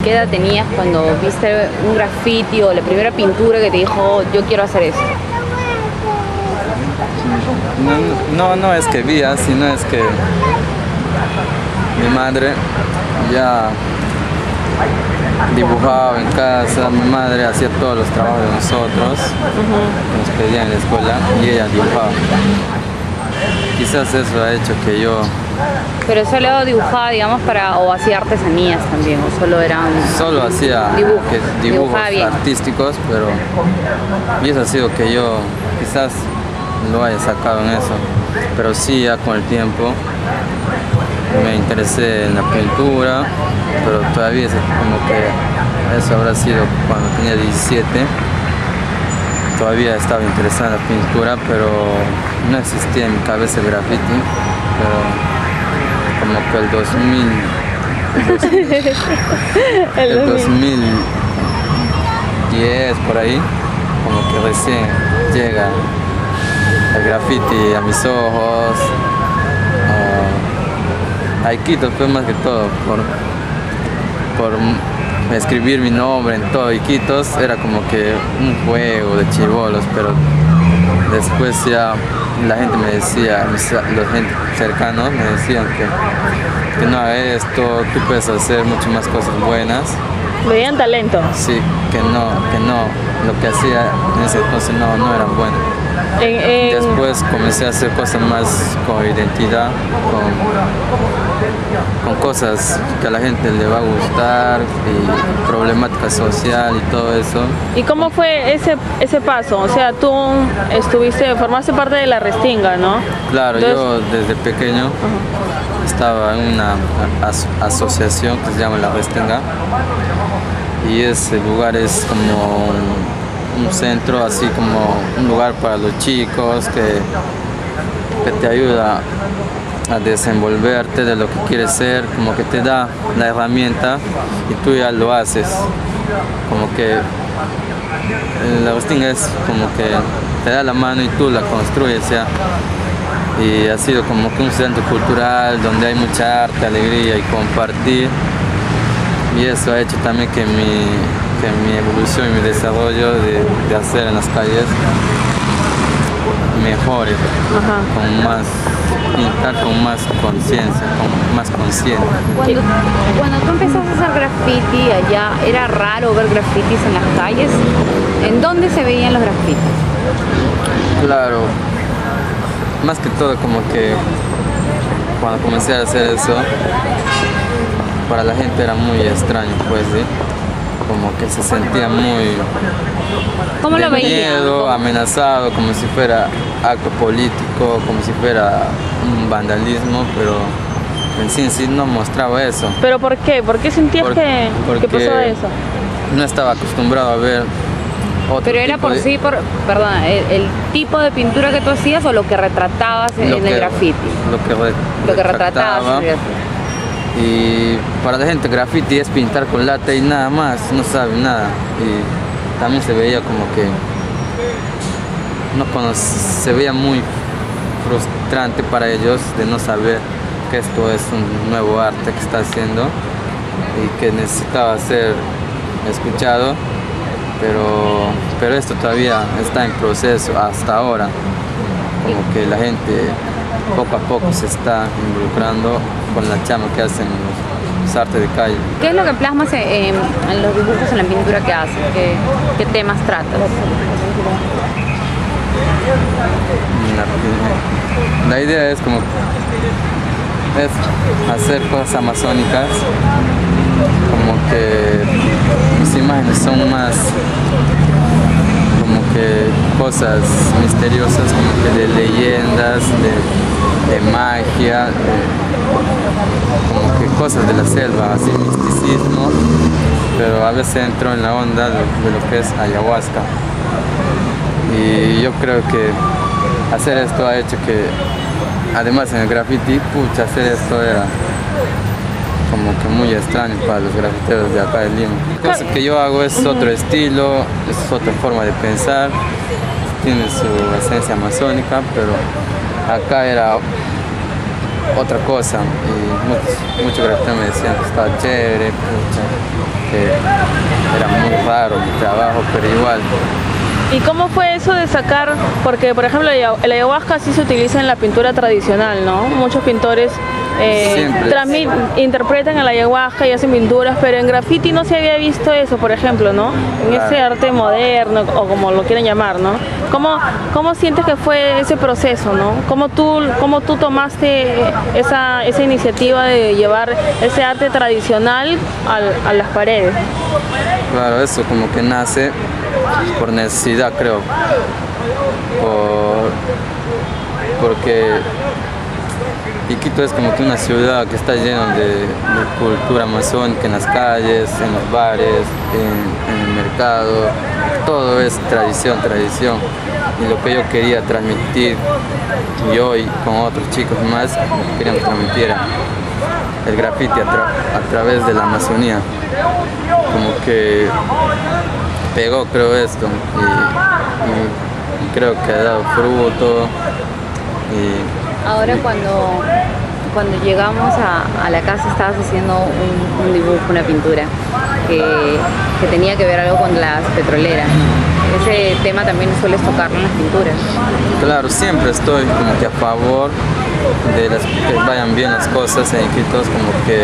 ¿Qué edad tenías cuando viste un graffiti o la primera pintura que te dijo, "Oh, yo quiero hacer esto"? No es que vi, sino es que mi madre ya dibujaba en casa, mi madre hacía todos los trabajos de nosotros, nos pedían en la escuela y ella dibujaba. Quizás eso ha hecho que yo... Pero solo dibujaba, digamos, o hacía artesanías también, o solo eran... Solo hacía dibujos artísticos, pero... Y eso ha sido que yo quizás lo haya sacado en eso. Pero sí, ya con el tiempo me interesé en la pintura, pero todavía es como que eso habrá sido cuando tenía 17. Todavía estaba interesada en la pintura, pero no existía en mi cabeza el graffiti. Pero como que el 2010 por ahí, como que recién llega el graffiti a mis ojos. A Iquitos fue más que todo por escribir mi nombre en todo Iquitos, era como que un juego de chibolos, pero después ya la gente me decía, los gente cercanos me decían que no haga esto, tú puedes hacer mucho más cosas buenas. ¿Veían talento? Sí, que no, lo que hacía en ese entonces no era bueno. Después comencé a hacer cosas más con identidad, con cosas que a la gente le va a gustar y problemática social y todo eso. ¿Y cómo fue ese paso? O sea, tú formaste parte de la Restinga, ¿no? Claro, entonces, yo desde pequeño estaba en una asociación que se llama La Restinga y ese lugar es como un centro, así como un lugar para los chicos que te ayuda a desenvolverte de lo que quieres ser, como que te da la herramienta y tú ya lo haces. Como que la Restinga es como que te da la mano y tú la construyes ya. Y ha sido como que un centro cultural donde hay mucha arte, alegría y compartir. Y eso ha hecho también que mi evolución y mi desarrollo de hacer en las calles mejore, con más pintar, con más conciencia, con más consciente. Cuando tú empezaste a hacer graffiti allá, ¿era raro ver grafitis en las calles? ¿En dónde se veían los grafitis? Claro, más que todo como que cuando comencé a hacer eso, para la gente era muy extraño, pues, ¿sí? Como que se sentía muy ¿Cómo lo veían? miedo, amenazado, como si fuera acto político, como si fuera un vandalismo, pero en sí no mostraba eso. ¿Pero por qué? ¿Por qué sentías que pasaba eso? No estaba acostumbrado a ver otro. ¿Pero era por sí, perdón, el tipo de pintura que tú hacías o lo que retratabas en el graffiti? Lo que retratabas. Y para la gente graffiti es pintar con lata y nada más, no sabe nada. Y también se veía como que se veía muy frustrante para ellos de no saber que esto es un nuevo arte que está haciendo y que necesitaba ser escuchado, pero esto todavía está en proceso hasta ahora, como que la gente poco a poco se está involucrando con la chama que hacen los artes de calle. ¿Qué es lo que plasmas en los dibujos, en la pintura que haces? ¿Qué temas tratas? La idea es hacer cosas amazónicas, como que mis imágenes son más como que cosas misteriosas, como que de leyendas, de magia, como que cosas de la selva, así misticismo, pero a veces entro en la onda de lo que es ayahuasca. Y yo creo que hacer esto ha hecho que, además en el graffiti, hacer esto era como que muy extraño para los grafiteros de acá de Lima. La cosa que yo hago es otro estilo, es otra forma de pensar, tiene su esencia amazónica, pero acá era otra cosa. Y muchos grafiteros me decían que estaba chévere, pucha, que era muy raro mi trabajo, pero igual. ¿Y cómo fue eso de sacar? Porque, por ejemplo, el ayahuasca sí se utiliza en la pintura tradicional, ¿no? Muchos pintores interpretan el ayahuasca y hacen pinturas, pero en graffiti no se había visto eso, por ejemplo, ¿no? En ese arte moderno, o como lo quieran llamar, ¿no? ¿Cómo sientes que fue ese proceso, ¿no? ¿Cómo tú tomaste esa iniciativa de llevar ese arte tradicional a las paredes? Claro, eso como que nace por necesidad, creo, porque Iquitos es como que una ciudad que está llena de cultura amazónica en las calles, en los bares, en el mercado, todo es tradición, tradición. Y lo que yo quería transmitir, yo y con otros chicos más, lo que queríamos transmitir era el graffiti a través de la Amazonía. Como que pegó, creo, esto, y creo que ha dado fruto. Ahora cuando llegamos a la casa estabas haciendo un dibujo, una pintura que tenía que ver algo con las petroleras, ¿no? Ese tema también sueles tocarlo en las pinturas. Claro, siempre estoy como que a favor de que vayan bien las cosas en Iquitos, como que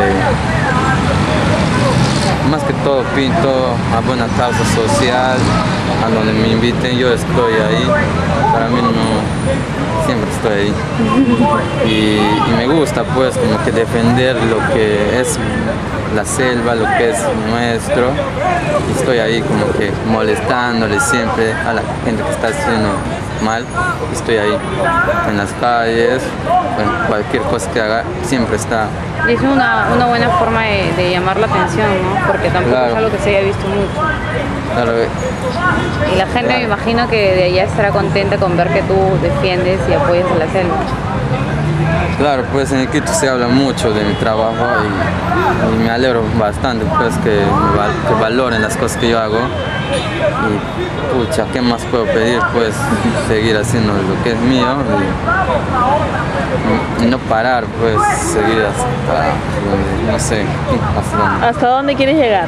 más que todo pinto a buena causa social, a donde me inviten yo estoy ahí, para mí no, siempre estoy ahí. Y me gusta pues como que defender lo que es la selva, lo que es nuestro, y estoy ahí como que molestándole siempre a la gente que está haciendo mal, estoy ahí en las calles, en cualquier cosa que haga, siempre está. Y es una buena forma de llamar la atención, ¿no? Porque tampoco es algo que se haya visto mucho. Claro. Y la gente me imagino que de allá estará contenta con ver que tú defiendes y apoyas a la selva. Claro, pues en Iquitos se habla mucho de mi trabajo y me alegro bastante pues que valoren las cosas que yo hago. Y pucha, ¿qué más puedo pedir? Pues seguir haciendo lo que es mío y no parar, pues seguir hasta donde, no sé, hasta dónde. ¿Hasta dónde quieres llegar?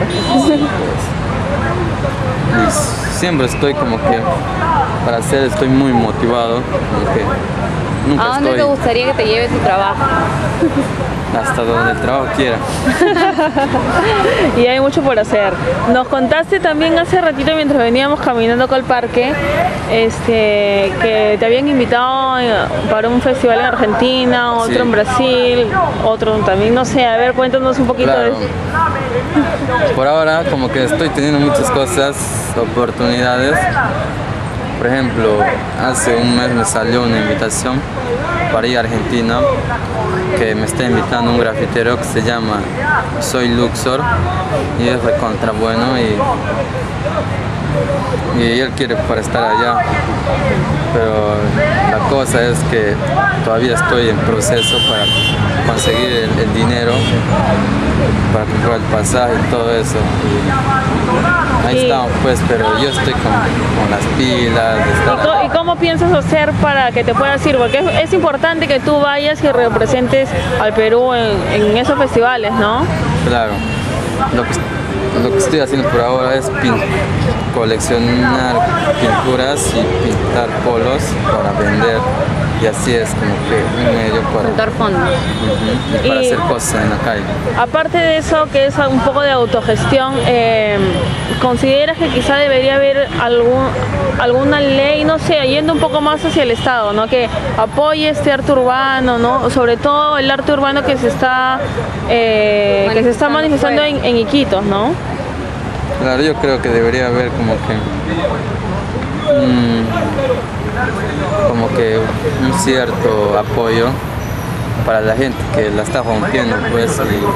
Y siempre estoy como que, para hacer, estoy muy motivado, como que nunca ¿A dónde te gustaría que te lleve tu trabajo? Hasta donde el trabajo quiera. Y hay mucho por hacer. Nos contaste también hace ratito mientras veníamos caminando acá al parque, que te habían invitado para un festival en Argentina, otro en Brasil, otro también, no sé, a ver, cuéntanos un poquito de eso. Por ahora como que estoy teniendo muchas cosas, oportunidades. Por ejemplo, hace un mes me salió una invitación para ir a Argentina, que me está invitando un grafitero que se llama Soy Luxor, y es recontra bueno, y él quiere para estar allá, pero la cosa es que todavía estoy en proceso para conseguir el dinero para comprar el pasaje y todo eso. Ahí estamos pues, pero yo estoy con las pilas. ¿Y cómo piensas hacer para que te puedas ir? Porque es importante que tú vayas y representes al Perú en esos festivales, ¿no? Claro. Lo que estoy haciendo por ahora es coleccionar pinturas y pintar polos para vender, y así es como que un medio para juntar fondos y para hacer cosas en la calle. Aparte de eso, que es un poco de autogestión, ¿consideras que quizá debería haber alguna ley, no sé, yendo un poco más hacia el Estado, ¿no? Que apoye este arte urbano, ¿no? Sobre todo el arte urbano que se está manifestando en Iquitos, ¿no? Claro, yo creo que debería haber como que un cierto apoyo para la gente que la está rompiendo, pues,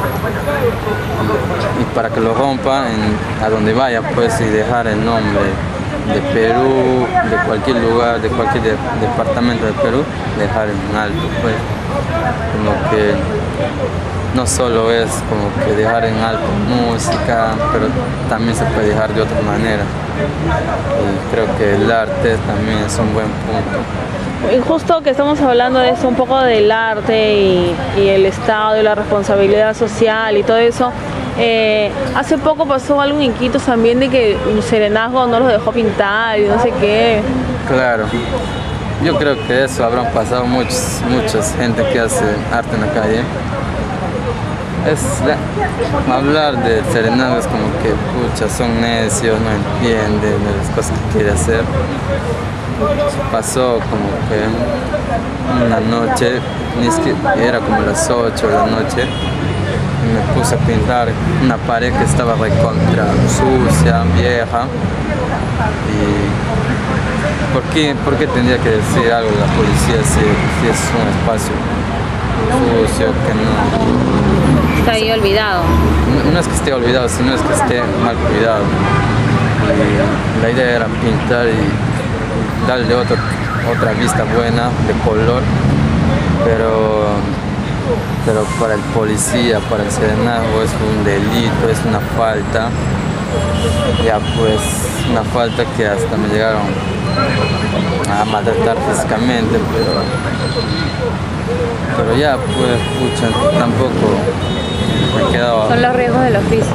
y para que lo rompa a donde vaya, pues, y dejar el nombre de Perú, de cualquier lugar, de cualquier departamento de Perú, dejar en alto, pues, como que no solo es como que dejar en alto música, pero también se puede dejar de otra manera. Y creo que el arte también es un buen punto. Y justo que estamos hablando de eso, un poco del arte y el Estado y la responsabilidad social y todo eso, hace poco pasó algo en Iquitos también de que un Serenazgo no los dejó pintar y no sé qué. Claro, yo creo que eso habrán pasado mucha gente que hace arte en la calle. Hablar de Serenazgo es como que, pucha, son necios, no entienden de las cosas que quiere hacer. Pasó como que una noche, era como las 8 de la noche, y me puse a pintar una pared que estaba recontra sucia, vieja. Y ¿por qué tendría que decir algo la policía si es un espacio sucio, que no... Está ahí olvidado. No es que esté olvidado, sino es que esté mal cuidado. Y la idea era pintar y darle otra vista buena, de color, pero para el policía, para el Serenazgo es un delito, es una falta. Ya pues, una falta que hasta me llegaron a maltratar físicamente, pero ya pues, pucha, tampoco me quedaba... Son los riesgos del oficio.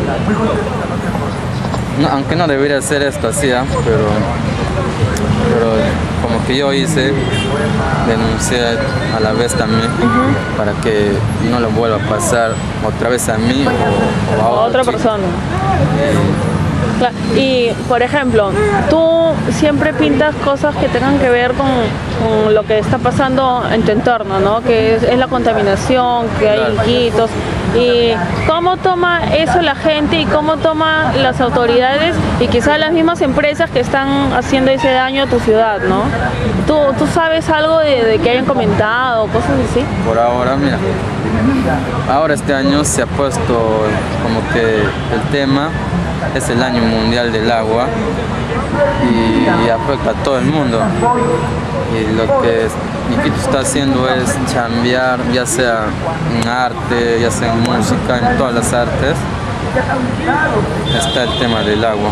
No, aunque no debería ser esto así, pero como que yo hice, denuncié a la vez también, para que no lo vuelva a pasar otra vez a mí o a otra persona. Y, por ejemplo, tú siempre pintas cosas que tengan que ver con lo que está pasando en tu entorno, ¿no? Que es la contaminación, que hay Iquitos. ¿Y cómo toma eso la gente y cómo toma las autoridades y quizás las mismas empresas que están haciendo ese daño a tu ciudad, ¿no? ¿Tú sabes algo de que hayan comentado, cosas así? Por ahora, mira, ahora este año se ha puesto como que el tema es el año mundial del agua y afecta a todo el mundo. Y lo que Iquitos está haciendo es chambear, ya sea en arte, ya sea en música, en todas las artes. Está el tema del agua.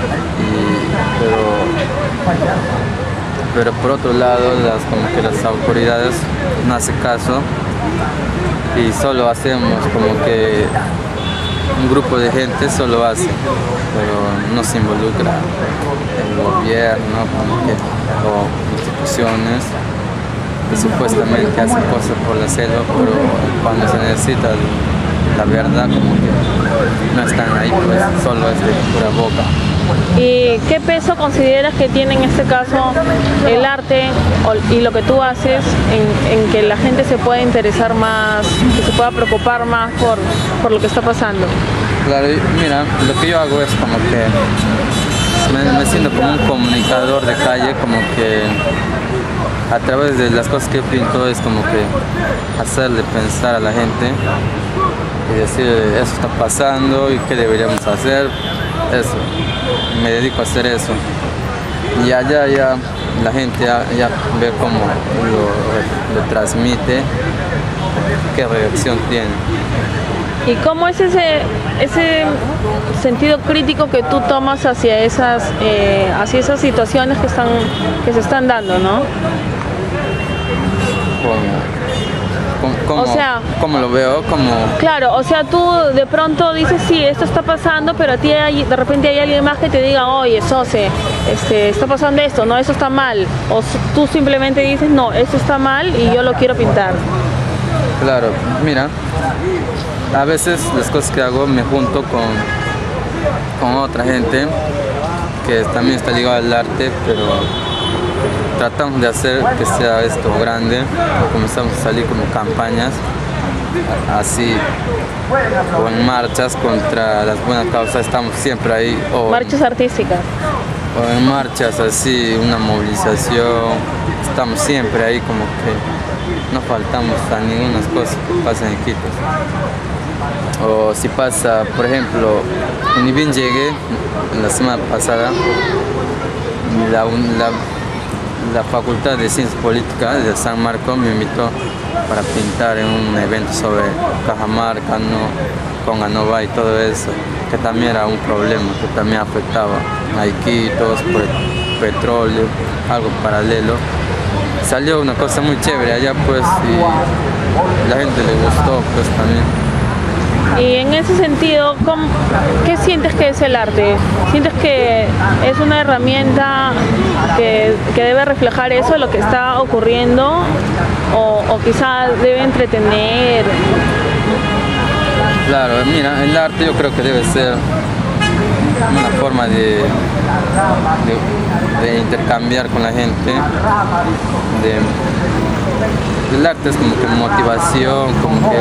Pero por otro lado, como que las autoridades no hacen caso y solo hacemos como que un grupo de gente solo hace, pero no se involucra el gobierno o instituciones que supuestamente hacen cosas por la selva, pero cuando se necesita la verdad como que no están ahí, pues solo es de pura boca. ¿Y qué peso consideras que tiene en este caso el arte y lo que tú haces en que la gente se pueda interesar más, que se pueda preocupar más por lo que está pasando? Claro, mira, lo que yo hago es como que me siento como un comunicador de calle, como que a través de las cosas que pinto es como que hacerle pensar a la gente y decir, eso está pasando y qué deberíamos hacer. Eso, me dedico a hacer eso. Y allá ya la gente ya ve cómo lo transmite, qué reacción tiene. ¿Y cómo es ese sentido crítico que tú tomas hacia esas situaciones que se están dando, ¿no? ¿Cómo lo veo? Claro, o sea, tú de pronto dices, sí, esto está pasando, pero a ti de repente hay alguien más que te diga, oye, Sose, está pasando esto, no, eso está mal. O tú simplemente dices, no, esto está mal y yo lo quiero pintar. Claro, mira, a veces las cosas que hago me junto con otra gente que también está ligada al arte, pero tratamos de hacer que sea esto grande. Comenzamos a salir como campañas así o en marchas contra las buenas causas, estamos siempre ahí. Marchas artísticas. O en marchas así, una movilización, estamos siempre ahí, como que no faltamos a ninguna cosa que pasa en Iquitos. O si pasa, por ejemplo, ni bien llegué la semana pasada, la Facultad de Ciencias Políticas de San Marcos me invitó para pintar en un evento sobre Cajamarca, Conga Nova y todo eso, que también era un problema, que también afectaba a Iquitos, por el petróleo, algo paralelo. Salió una cosa muy chévere allá pues y la gente le gustó pues también. Y en ese sentido, ¿qué sientes que es el arte? ¿Sientes que es una herramienta que debe reflejar eso, lo que está ocurriendo? ¿O quizá debe entretener? Claro, mira, el arte yo creo que debe ser una forma de intercambiar con la gente. El arte es como que motivación, como que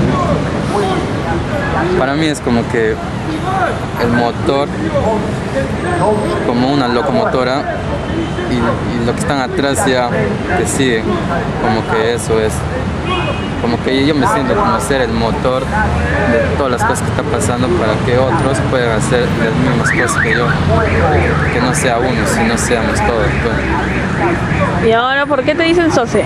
para mí es como que el motor, como una locomotora, y lo que están atrás ya te siguen, como que eso es. Como que yo me siento como ser el motor de todas las cosas que están pasando para que otros puedan hacer las mismas cosas que yo. Que no sea uno, sino seamos todos. Pues. ¿Y ahora por qué te dicen Sose?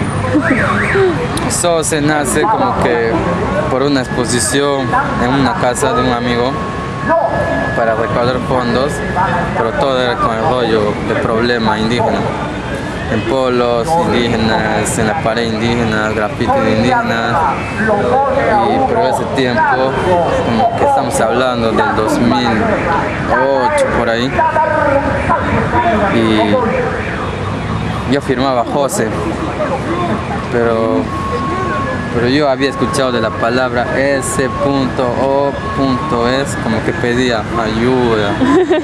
Sose nace como que por una exposición en una casa de un amigo para recaudar fondos, pero todo era con el rollo de problema indígena. En polos indígenas, en la pared indígena, graffiti de indígenas, y por ese tiempo, como que estamos hablando del 2008 por ahí, y yo firmaba José, pero yo había escuchado de la palabra S.O.S, como que pedía ayuda.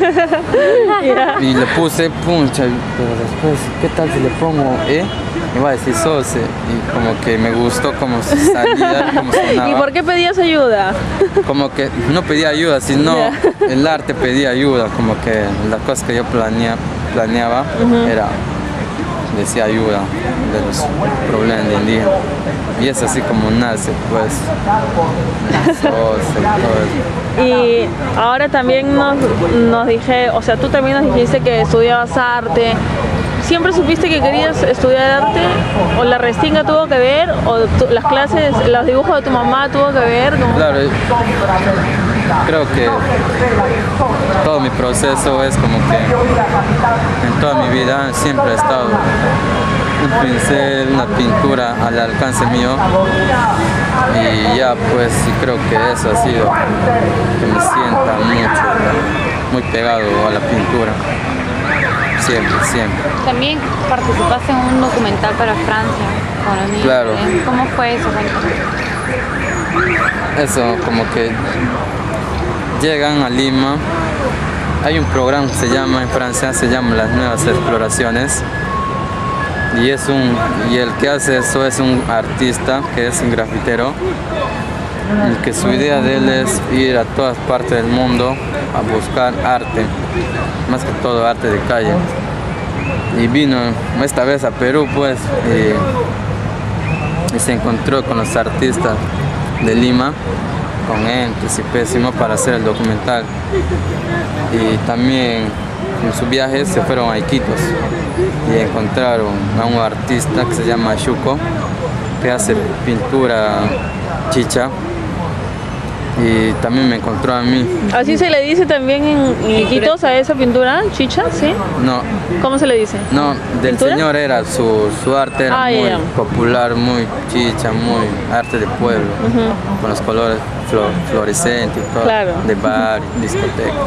Y le puse puncha, pero después, ¿qué tal si le pongo E? Iba a decir Sose, y como que me gustó como salía, como sonaba. ¿Y por qué pedías ayuda? Como que no pedía ayuda, sino el arte pedía ayuda, como que las cosas que yo planeaba decía ayuda de los problemas de indígenas. Y es así como nace, pues, todo eso. Y ahora también nos dije, o sea, tú también nos dijiste que estudiabas arte. ¿Siempre supiste que querías estudiar arte? ¿O la restinga tuvo que ver? ¿O las clases, los dibujos de tu mamá tuvo que ver? Claro, creo que todo mi proceso es como que en toda mi vida siempre ha estado un pincel, una pintura al alcance mío, y ya pues creo que eso ha sido que me sienta muy pegado a la pintura. Siempre. También participaste en un documental para Francia con los niños. Claro. ¿Cómo fue eso? Eso, como que llegan a Lima, hay un programa que en Francia se llama Las Nuevas Exploraciones, y el que hace eso es un artista que es un grafitero, y que su idea de él es ir a todas partes del mundo a buscar arte, más que todo arte de calle. Y vino esta vez a Perú pues, y se encontró con los artistas de Lima, con entes y Pésimo, para hacer el documental. Y también en su viaje se fueron a Iquitos y encontraron a un artista que se llama Shuko, que hace pintura chicha, y también me encontró a mí. ¿Así se le dice también en Iquitos a esa pintura? ¿Chicha? ¿Sí? No. ¿Cómo se le dice? No, del ¿Pintura? señor era su arte era muy popular, muy chicha, muy arte de pueblo, con los colores fluorescentes y todo, claro, de bar, discoteca.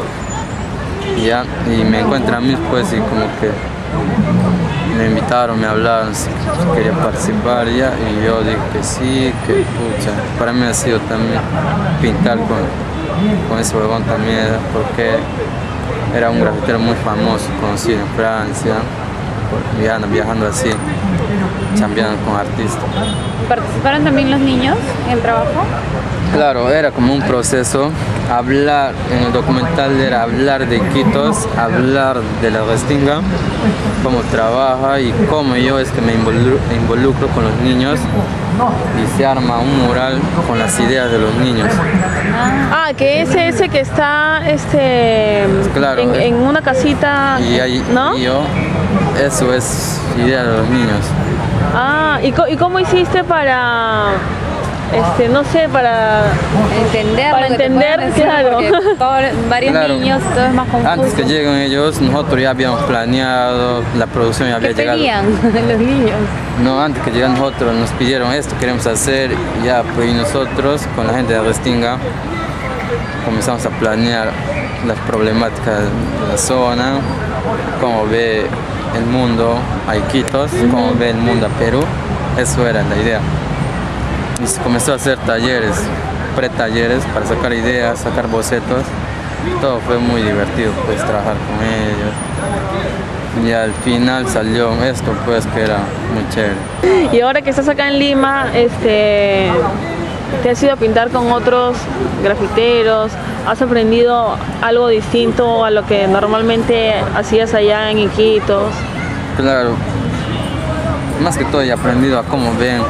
Y me encuentran a mí pues, y como que me invitaron, me hablaron si quería participar ya, y yo dije que sí, que pucha, para mí ha sido también pintar con ese huevón también, porque era un grafitero muy famoso, conocido en Francia, viajando así, chambeando con artistas. ¿Participaron también los niños en el trabajo? Claro, era como un proceso. Hablar en el documental era hablar de Iquitos, hablar de la restinga, cómo trabaja y cómo yo es que me involucro con los niños, y se arma un mural con las ideas de los niños. Ah, que es ese que está claro, en una casita, y ahí, ¿no? eso es idea de los niños. ¿Y cómo hiciste para, no sé, para entender, claro? Varios Claro. niños, todo es más confuso. Antes que lleguen ellos, nosotros ya habíamos planeado, la producción ya había ¿Qué llegado. pedían los niños? No, antes que lleguen nosotros nos pidieron esto, queremos hacer, y ya, pues y nosotros con la gente de Restinga comenzamos a planear las problemáticas de la zona, cómo ve el mundo a Iquitos, cómo ve el mundo a Perú. Eso era la idea. Y se comenzó a hacer talleres, pre-talleres para sacar ideas, sacar bocetos. Todo fue muy divertido, pues trabajar con ellos. Y al final salió esto, pues que era muy chévere. Y ahora que estás acá en Lima, ¿te has ido a pintar con otros grafiteros? ¿Has aprendido algo distinto a lo que normalmente hacías allá en Iquitos? Claro, más que todo he aprendido a cómo ven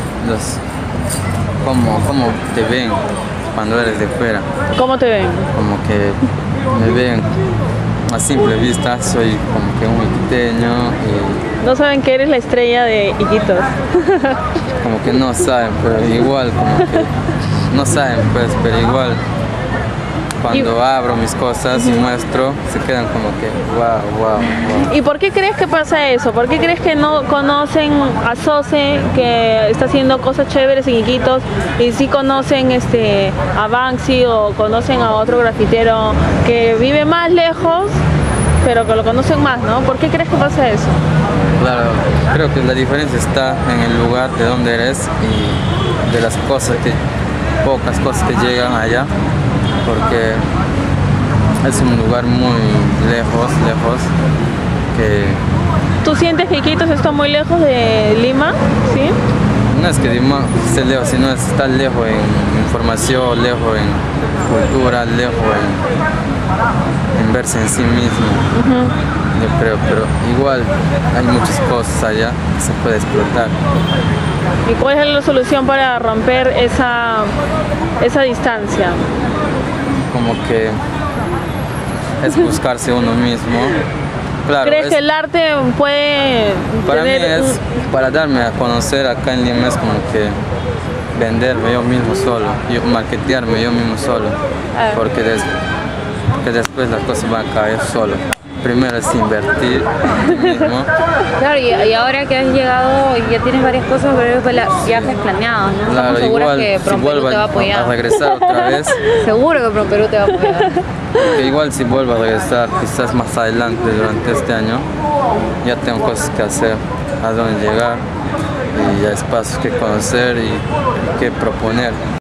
cómo te ven cuando eres de fuera. ¿Cómo te ven? Como que me ven a simple vista, soy como que un iquiteño y No saben que eres la estrella de Iquitos. como que no saben, pero igual como que no saben pues, pero igual cuando abro mis cosas y muestro, se quedan como que wow. ¿Y por qué crees que pasa eso? ¿Por qué crees que no conocen a Sose, que está haciendo cosas chéveres en Iquitos, y sí conocen a Banksy o conocen a otro grafitero que vive más lejos, pero que lo conocen más, ¿no? ¿Por qué crees que pasa eso? Claro, creo que la diferencia está en el lugar de donde eres y de las pocas cosas que llegan allá, porque es un lugar muy lejos, que ¿Tú sientes que Iquitos está muy lejos de Lima? ¿Sí? no es que Lima esté lejos, sino está lejos en información, lejos en cultura, lejos en verse en sí mismo. Yo creo, pero igual hay muchas cosas allá que se puede explotar. ¿Y cuál es la solución para romper esa distancia? Como que es buscarse uno mismo. Claro, ¿Crees que el arte puede para mí tener es, para darme a conocer acá en Lima es como que venderme yo mismo solo, marketearme yo mismo solo, porque después las cosas van a caer solo. Primero es invertir en ti mismo. Claro, y ahora que has llegado y ya tienes varias cosas, varios viajes planeados, ¿no? Claro, Estamos seguras igual que si Promperú vuelvo te va a apoyar. a regresar otra vez, Seguro que Promperú te va a apoyar. que igual si vuelvo a regresar quizás más adelante durante este año, ya tengo cosas que hacer, a dónde llegar y ya espacios que conocer y que proponer.